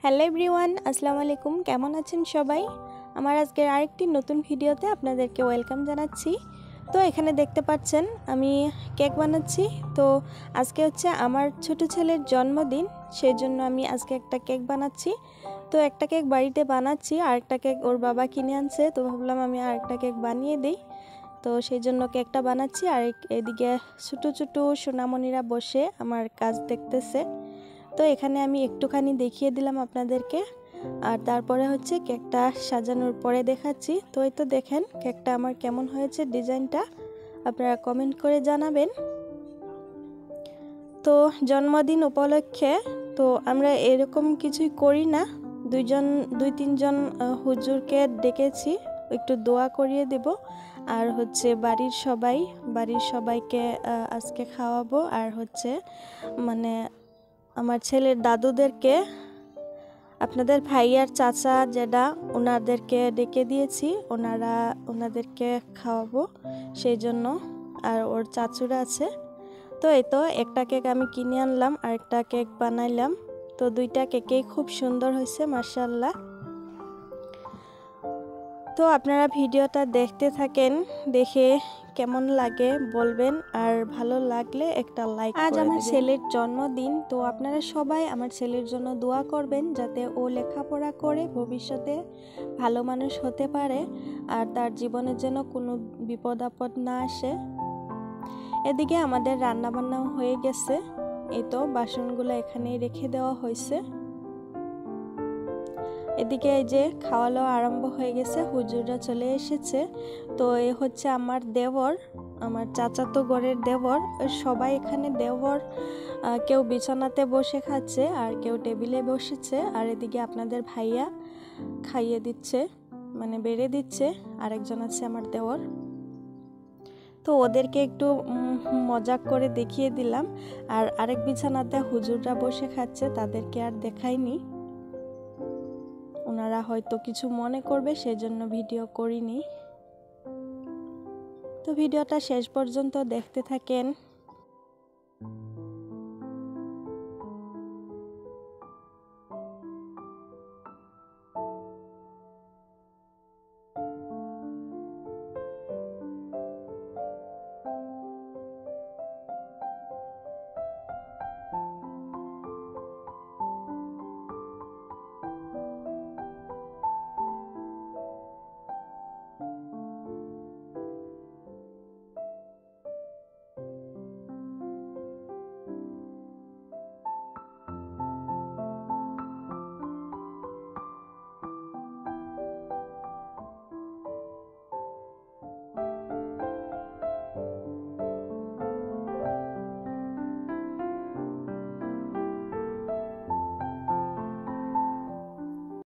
Hello everyone, আসসালামু আলাইকুম। কেমন আছেন সবাই? আমার আজকের আরেকটি নতুন ভিডিওতে আপনাদেরকে ওয়েলকাম জানাচ্ছি। তো এখানে দেখতে পাচ্ছেন আমি কেক বানাচ্ছি। তো আজকে হচ্ছে আমার ছোট ছেলের জন্মদিন, সেই জন্য আমি আজকে একটা কেক বানাচ্ছি। তো একটা কেক বাড়িতে বানাচ্ছি, আরেকটা কেক ওর বাবা কিনে আনছে, তো ভাবলাম আমি আরেকটা কেক বানিয়ে দিই। তো সেই জন্য কেকটা বানাচ্ছি, আর এদিকে ছোটো ছোটো সোনামণিরা বসে আমার কাজ দেখতেছে। তো এখানে আমি একটুখানি দেখিয়ে দিলাম আপনাদেরকে, আর তারপরে হচ্ছে কেকটা সাজানোর পরে দেখাচ্ছি। তো এই তো দেখেন কেকটা আমার কেমন হয়েছে, ডিজাইনটা আপনারা কমেন্ট করে জানাবেন। তো জন্মদিন উপলক্ষে তো আমরা এরকম কিছুই করি না, দুই তিনজন হুজুরকে ডেকেছি, একটু দোয়া করিয়ে দেব, আর হচ্ছে বাড়ির সবাইকে আজকে খাওয়াবো, আর হচ্ছে মানে আমার ছেলের দাদুদেরকে, আপনাদের ভাইয়ার চাচা যেটা, ওনাদেরকে ডেকে দিয়েছি, ওনাদেরকে খাওয়াবো সেই জন্য, আর ওর চাচুরা আছে। তো এই তো একটা কেক আমি কিনে আনলাম, আর একটা কেক বানাইলাম। তো দুইটা কেকেই খুব সুন্দর হয়েছে মাশাআল্লাহ। তো আপনারা ভিডিওটা দেখতে থাকেন, দেখে কেমন লাগে বলবেন, আর ভালো লাগলে একটা লাইক করে দিবেন। আজ আমার ছেলের জন্মদিন, তো আপনারা সবাই আমার ছেলের জন্য দোয়া করবেন, যাতে ও লেখাপড়া করে ভবিষ্যতে ভালো মানুষ হতে পারে, আর তার জীবনের যেন কোনো বিপদ আপদ না আসে। এদিকে আমাদের রান্না বান্নাও হয়ে গেছে, এই তো বাসনগুলো এখানেই রেখে দেওয়া হয়েছে। এদিকে এই যে খাওয়ালো আরম্ভ হয়ে গেছে, হুজুররা চলে এসেছে। তো এ হচ্ছে আমার দেওর, আমার চাচাতো ঘরের দেওর। সবাই এখানে দেওর, কেউ বিছানাতে বসে খাচ্ছে, আর কেউ টেবিলে বসেছে, আর এদিকে আপনাদের ভাইয়া খাইয়ে দিচ্ছে, মানে বেড়ে দিচ্ছে, আরেকজন আছে আমার দেওর। তো ওদেরকে একটু মজাক করে দেখিয়ে দিলাম, আর আরেক বিছানাতে হুজুররা বসে খাচ্ছে, তাদেরকে আর দেখাইনি, ওনারা হয়তো কিছু মনে করবে সেজন্য ভিডিও করিনি। তো ভিডিওটা শেষ পর্যন্ত দেখতে থাকেন।